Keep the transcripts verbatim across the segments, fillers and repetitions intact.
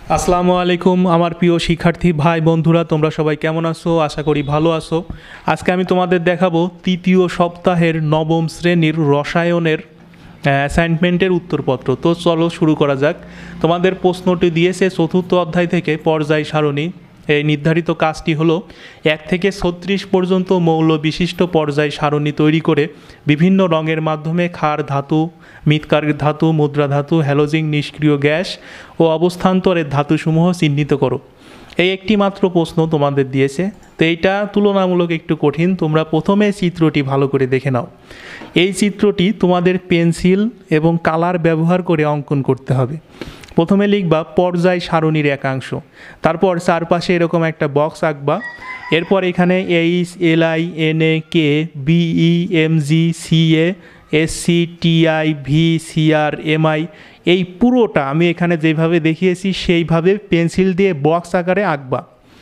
আসসালামু আলাইকুম আমার প্রিয় শিক্ষার্থী ভাই বন্ধুরা, তোমরা সবাই কেমন আছো? আশা করি ভালো আছো। আজকে আমি তোমাদের দেখাবো তৃতীয় সপ্তাহের নবম শ্রেণীর রসায়নের অ্যাসাইনমেন্টের উত্তরপত্র। তো চলো শুরু করা যাক। তোমাদের প্রশ্নটি দিয়েছে চতুর্থ অধ্যায় থেকে পর্যায় সারণী। এই নির্ধারিত কাজটি হলো এক থেকে ছত্রিশ পর্যন্ত মৌল বিশিষ্ট পর্যায় সারণী তৈরি করে বিভিন্ন রঙের মাধ্যমে ক্ষার ধাতু, মৃৎকার ধাতু, মুদ্রা ধাতু, হ্যালোজিন নিষ্ক্রিয় গ্যাস ও অবস্থান্তরের ধাতুসমূহ চিহ্নিত করো। এই একটি মাত্র প্রশ্ন তোমাদের দিয়েছে, তো এইটা তুলনামূলক একটু কঠিন। তোমরা প্রথমে চিত্রটি ভালো করে দেখে নাও। এই চিত্রটি তোমাদের পেন্সিল এবং কালার ব্যবহার করে অঙ্কন করতে হবে। প্রথমে লিখবা পর্যায় সারণীর একাংশ, তারপর চারপাশে এরকম একটা বক্স আঁকবা। এরপর এখানে H, L I, N A, K, B E, M G, C A, S C, T I, V, C R, M I, এই পুরোটা আমি এখানে যেভাবে দেখিয়েছি সেইভাবে পেন্সিল দিয়ে বক্স আকারে আঁকবা।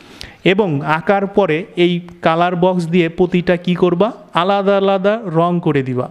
এবং আঁকার পরে এই কালার বক্স দিয়ে প্রতিটা কি করবা, আলাদা আলাদা রং করে দিবা।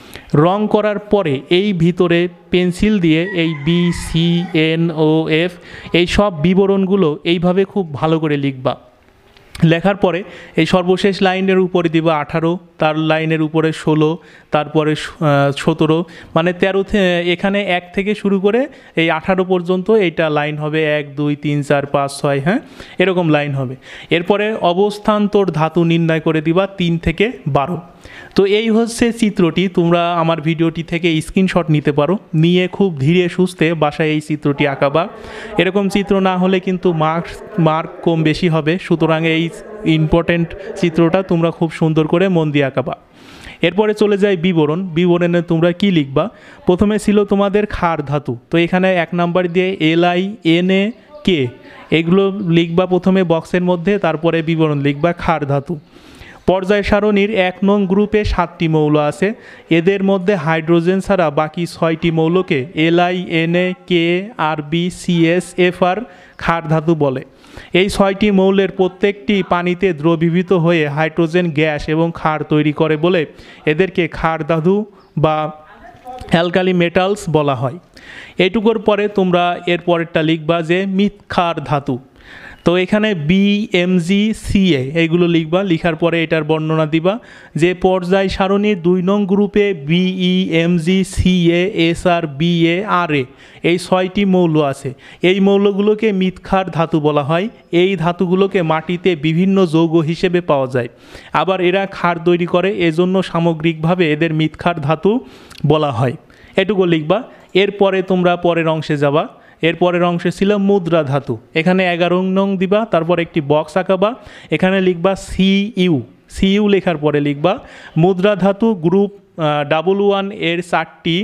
রং করার পরে এই ভিতরে পেন্সিল দিয়ে এই B, C, N, O, F এই সব বিবরণগুলো এইভাবে খুব ভালো করে লিখবা। লেখার পরে এই সর্বশেষ লাইনের উপরে দিবা আঠারো, তার লাইনের উপরে ষোলো, তারপরে সতেরো, মানে তেরো। এখানে এক থেকে শুরু করে এই আঠারো পর্যন্ত এইটা লাইন হবে, এক দুই তিন চার পাঁচ ছয়, হ্যাঁ এরকম লাইন হবে। এরপরে অবস্থান্তর ধাতু নির্ণয় করে দিবা তিন থেকে বারো। তো এই হচ্ছে চিত্রটি। তোমরা আমার ভিডিওটি থেকে স্ক্রিনশট নিতে পারো, নিয়ে খুব ধীরে সুস্থে বাসায় এই চিত্রটি আঁকাবা। এরকম চিত্র না হলে কিন্তু মার্ক মার্ক কম বেশি হবে। সুতরাং এই ইম্পর্টেন্ট চিত্রটা তোমরা খুব সুন্দর করে মন দিয়ে আঁকাবা। এরপরে চলে যায় বিবরণ। বিবরণে তোমরা কি লিখবা? প্রথমে ছিল তোমাদের ক্ষার ধাতু, তো এখানে এক নাম্বার দিয়ে এল আই, এন এ, কে এগুলো লিখবা প্রথমে বক্সের মধ্যে, তারপরে বিবরণ লিখবা ক্ষার ধাতু। পর্যায় সারণীর এক নং গ্রুপে সাতটি মৌল আছে। এদের মধ্যে হাইড্রোজেন ছাড়া বাকি ছয়টি মৌলকে L I, N A, K, R B, C S, F R ক্ষার ধাতু বলে। এই ছয়টি মৌলের প্রত্যেকটি পানিতে দ্রবীভূত হয়ে হাইড্রোজেন গ্যাস এবং ক্ষার তৈরি করে বলে এদেরকে ক্ষার ধাতু বা অ্যালকালি মেটালস বলা হয়। এইটুকুর পরে তোমরা এর পরেরটা লিখবা যে মৃৎক্ষার ধাতু। তো এখানে B, M G, C A এইগুলো লিখবা। লিখার পরে এটার বর্ণনা দিবা যে পর্যায় সারণীর দুই নং গ্রুপে B E, M G, C A, S R, B A, R A এই ছয়টি মৌল আছে। এই মৌলগুলোকে মৃৎক্ষার ধাতু বলা হয়। এই ধাতুগুলোকে মাটিতে বিভিন্ন যৌগ হিসেবে পাওয়া যায়, আবার এরা ক্ষার তৈরি করে, এজন্য সামগ্রিকভাবে এদের মৃৎক্ষার ধাতু বলা হয়। এটুকু লিখবা। এরপরে তোমরা পরের অংশে যাবা। এর পরের অংশে ছিল মুদ্রা ধাতু। এখানে এগারো নং দিবা, তারপর একটি বক্স আঁকাবা। এখানে লিখবা সি ইউ। সি ইউ লেখার পরে লিখবা মুদ্রা ধাতু গ্রুপ ডাবল ওয়ান এর চারটি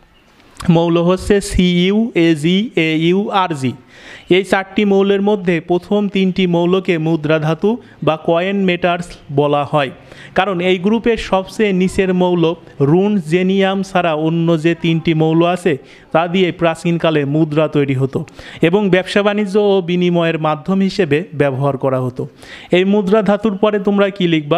মৌল হচ্ছে C U, A G, A U, R G. এই চারটি মৌলের মধ্যে প্রথম তিনটি মৌলকে মুদ্রা ধাতু বা কয়েন মেটালস বলা হয়, কারণ এই গ্রুপের সবচেয়ে নিচের মৌল রুন জেনিয়াম ছাড়া অন্য যে তিনটি মৌল আছে তা দিয়ে প্রাচীনকালে মুদ্রা তৈরি হতো এবং ব্যবসা বাণিজ্য ও বিনিময়ের মাধ্যম হিসেবে ব্যবহার করা হতো। এই মুদ্রা ধাতুর পরে তোমরা কি লিখবা?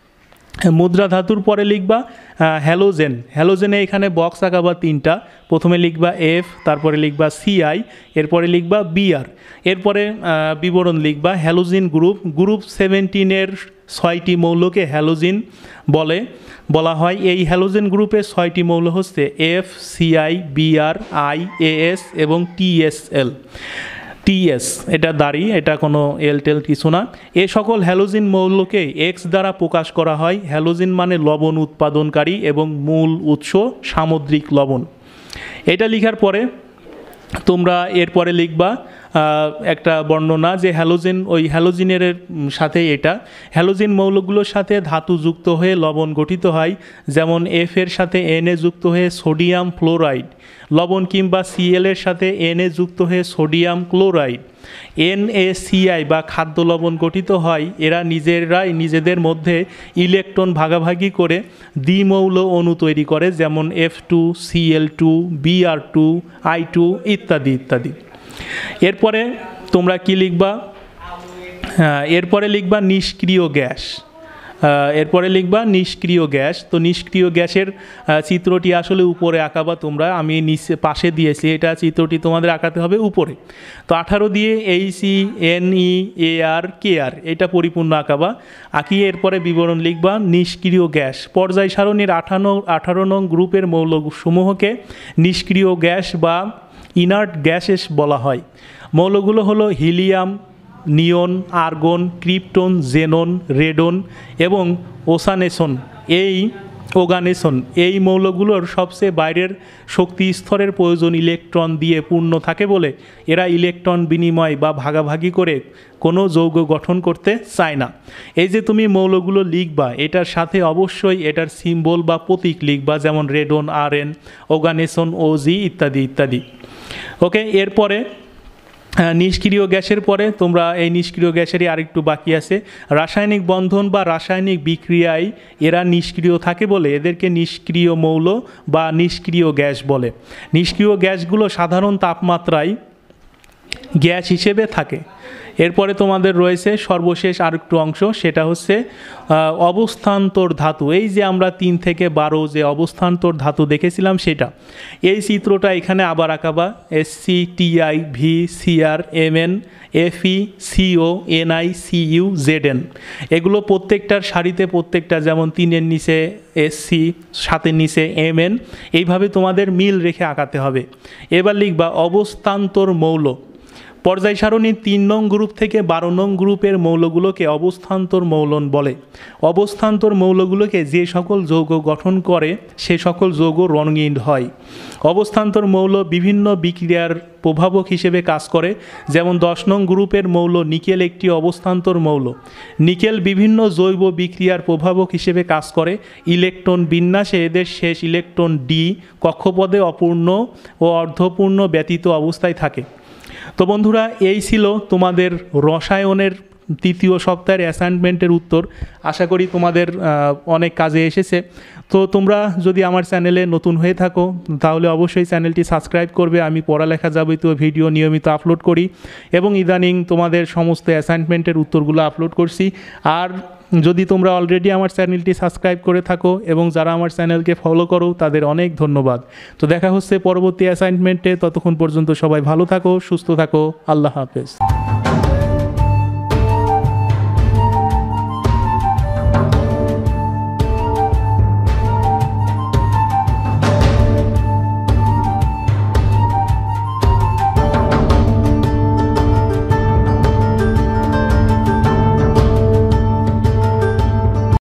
মুদ্রা ধাতুর পরে লিখবা হ্যালোজেন। হ্যালোজেনে এখানে বক্স আঁকাবা তিনটা। প্রথমে লিখবা এফ, তারপরে লিখবা সিআই, এরপরে লিখবা বিআর। এরপরে বিবরণ লিখবা হ্যালোজিন গ্রুপ। গ্রুপ সেভেন্টিনের ছয়টি মৌলকে হ্যালোজিন বলে বলা হয়। এই হ্যালোজেন গ্রুপের ছয়টি মৌল হচ্ছে F, C I, B R, I, A S এবং টিএসএল। টিএস এটা দাড়ি, এটা কোনো এল টেল কিছু না। এ সকল হ্যালোজিন মৌলকে এক্স দ্বারা প্রকাশ করা হয়। হ্যালোজিন মানে লবণ উৎপাদনকারী এবং মূল উৎস সামুদ্রিক লবণ। এটা লিখার পরে তোমরা এরপরে লিখবা একটা বর্ণনা যে হ্যালোজেন, ওই হ্যালোজিনের সাথে এটা হ্যালোজিন মৌলগুলোর সাথে ধাতু যুক্ত হয়ে লবণ গঠিত হয়, যেমন এফ এর সাথে এন এ যুক্ত হয়ে সোডিয়াম ফ্লোরাইড লবণ, কিংবা সিএল এর সাথে এন এ যুক্ত হয়ে sodium chloride. N A C I বা খাদ্য লবণ গঠিত হয়। এরা নিজেরাই নিজেদের মধ্যে ইলেকট্রন ভাগাভাগি করে দ্বিমৌল অণু তৈরি করে, যেমন F two, C L two, B R two, I two ইত্যাদি ইত্যাদি। এরপরে তোমরা কি লিখবা? এরপরে লিখবা নিষ্ক্রিয় গ্যাস। এরপরে লিখবা নিষ্ক্রিয় গ্যাস। তো নিষ্ক্রিয় গ্যাসের চিত্রটি আসলে উপরে আঁকাবা তোমরা, আমি নিচে পাশে দিয়েছি, এটা চিত্রটি তোমাদের আঁকাতে হবে উপরে। তো আঠারো দিয়ে এইচি এন ই এ আর কে আর এটা পরিপূর্ণ আঁকাবা, আঁকিয়ে এরপরে বিবরণ লিখবা নিষ্ক্রিয় গ্যাস। পর্যায় সারণীর আঠারো আঠারো নং গ্রুপের মৌলসমূহকে নিষ্ক্রিয় গ্যাস বা ইনার্ট গ্যাসেস বলা হয়। মৌলগুলো হলো helium, neon, argon, krypton, xenon, radon এবং ওসানেসন। এই ওগানেসন এই মৌলগুলোর সবচেয়ে বাইরের শক্তি স্তরের প্রয়োজন ইলেকট্রন দিয়ে পূর্ণ থাকে বলে এরা ইলেকট্রন বিনিময় বা ভাগাভাগি করে কোনো যৌগ গঠন করতে চায় না। এই যে তুমি মৌলগুলো লিখবা এটার সাথে অবশ্যই এটার সিম্বল বা প্রতীক লিখবা, যেমন রেডন, আর এন, ওগানেসন, ও জি ইত্যাদি ইত্যাদি। ওকে, এরপরে নিষ্ক্রিয় গ্যাসের পরে তোমরা এই নিষ্ক্রিয় গ্যাসেরই আরেকটু বাকি আছে। রাসায়নিক বন্ধন বা রাসায়নিক বিক্রিয়ায় এরা নিষ্ক্রিয় থাকে বলে এদেরকে নিষ্ক্রিয় মৌল বা নিষ্ক্রিয় গ্যাস বলে। নিষ্ক্রিয় গ্যাসগুলো সাধারণ তাপমাত্রায় গ্যাস হিসেবে থাকে। এরপরে তোমাদের রয়েছে সর্বশেষ আরেকটু অংশ, সেটা হচ্ছে অবস্থান্তর ধাতু। এই যে আমরা তিন থেকে বারো যে অবস্থান্তর ধাতু দেখেছিলাম সেটা, এই চিত্রটা এখানে আবার আঁকাবা। S C T I V C R M N F E C O N I C U Z N, এগুলো প্রত্যেকটার সারিতে প্রত্যেকটা, যেমন তিনের নিচে এস সি, সাতের নিচে এম এন, এইভাবে তোমাদের মিল রেখে আঁকাতে হবে। এবার লিখবা অবস্থান্তর মৌল। পর্যায় সারণীর তিন নং গ্রুপ থেকে বারো নং গ্রুপের মৌলগুলোকে অবস্থান্তর মৌলন বলে। অবস্থান্তর মৌলগুলোকে যে সকল যৌগ গঠন করে সে সকল যৌগ রঙিন হয়। অবস্থান্তর মৌল বিভিন্ন বিক্রিয়ার প্রভাবক হিসেবে কাজ করে, যেমন দশ নং গ্রুপের মৌল নিকেল একটি অবস্থান্তর মৌল। নিকেল বিভিন্ন জৈব বিক্রিয়ার প্রভাবক হিসেবে কাজ করে। ইলেকট্রন বিন্যাসে এদের শেষ ইলেকট্রন ডি কক্ষপদে অপূর্ণ ও অর্ধপূর্ণ ব্যতীত অবস্থায় থাকে। তো বন্ধুরা, এই ছিল তোমাদের রসায়নের তৃতীয় সপ্তাহের অ্যাসাইনমেন্টের উত্তর। আশা করি তোমাদের অনেক কাজে এসেছে। তো তোমরা যদি আমার চ্যানেলে নতুন হয়ে থাকো তাহলে অবশ্যই চ্যানেলটি সাবস্ক্রাইব করবে। আমি পড়ালেখা যাবতীয় ভিডিও নিয়মিত আপলোড করি এবং ইদানিং তোমাদের সমস্ত অ্যাসাইনমেন্টের উত্তরগুলো আপলোড করছি। আর যদি তোমরা অলরেডি আমার চ্যানেলটি সাবস্ক্রাইব করে থাকো এবং যারা আমার চ্যানেলকে ফলো করো তাদের অনেক ধন্যবাদ। তো দেখা হচ্ছে পরবর্তী অ্যাসাইনমেন্টে, ততক্ষণ পর্যন্ত সবাই ভালো থাকো, সুস্থ থাকো, আল্লাহ হাফেজ।